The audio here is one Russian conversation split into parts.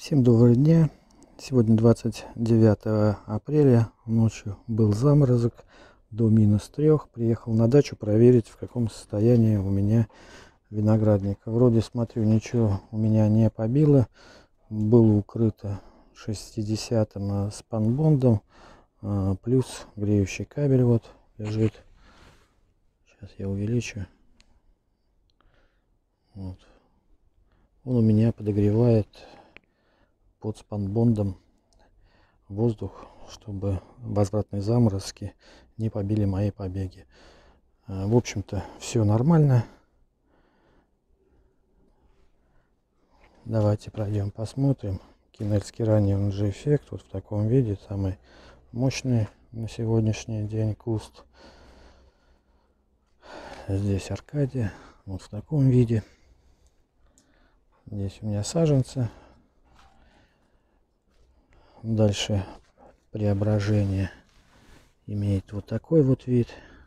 Всем доброго дня. Сегодня 29 апреля. Ночью был заморозок до -3. Приехал на дачу проверить, в каком состоянии у меня виноградник. Вроде смотрю, ничего у меня не побило. Было укрыто 60-м спанбондом. Плюс греющий кабель вот лежит. Сейчас я увеличу. Вот. Он у меня подогревает под спанбондом воздух, чтобы возвратные заморозки не побили мои побеги. В общем-то, все нормально. Давайте пройдем, посмотрим. Кинельский ранний, он же эффект, вот в таком виде, самый мощный на сегодняшний день куст. Здесь Аркадия, вот в таком виде. Здесь у меня саженцы. Дальше Преображение имеет вот такой вот вид.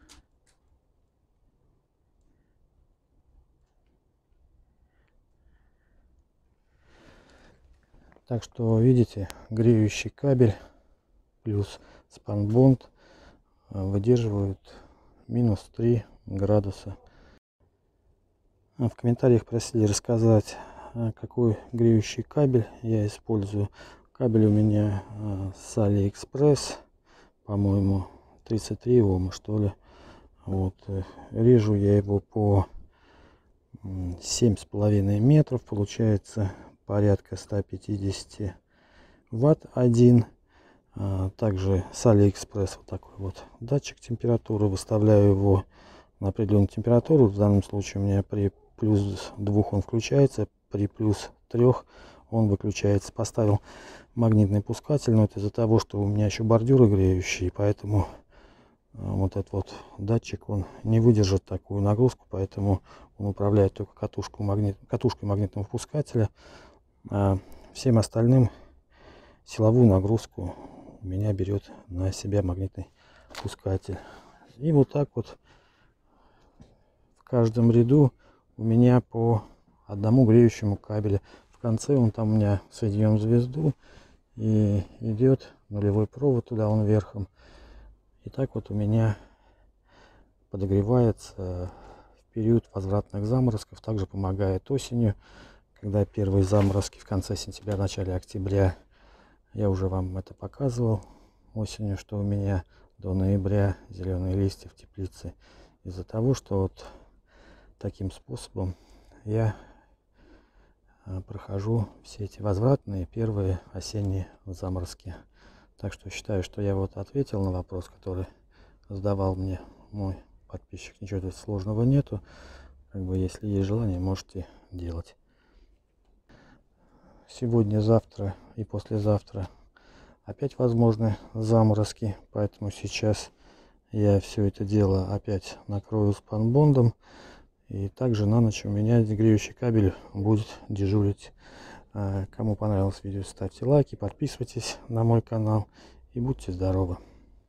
Так что видите, греющий кабель плюс спанбонд выдерживают -3 градуса. В комментариях просили рассказать, какой греющий кабель я использую. Кабель у меня с AliExpress, по-моему, 33 Ома, что ли. Вот. Режу я его по 7,5 метров, получается порядка 150 ватт один. Также с AliExpress вот такой вот датчик температуры. Выставляю его на определенную температуру. В данном случае у меня при +2 он включается, при +3 он выключается. Поставил магнитный пускатель, но это из-за того, что у меня еще бордюры греющие, поэтому вот этот вот датчик, он не выдержит такую нагрузку, поэтому он управляет только катушкой магнитного пускателя. Всем остальным силовую нагрузку у меня берет на себя магнитный пускатель. И вот так вот в каждом ряду у меня по одному греющему кабелю. В конце он там у меня соединен в звезду и идет нулевой провод туда, он верхом. И так вот у меня подогревается в период возвратных заморозков. Также помогает осенью, когда первые заморозки в конце сентября, начале октября. Я уже вам это показывал осенью, что у меня до ноября зеленые листья в теплице. Из-за того, что вот таким способом я прохожу все эти возвратные первые осенние заморозки. Так что считаю, что я вот ответил на вопрос, который задавал мне мой подписчик. Ничего тут сложного нету. Как бы, если есть желание, можете делать. Сегодня, завтра и послезавтра опять возможны заморозки. Поэтому сейчас я все это дело опять накрою спанбондом. И также на ночь у меня греющий кабель будет дежурить. Кому понравилось видео, ставьте лайки, подписывайтесь на мой канал и будьте здоровы.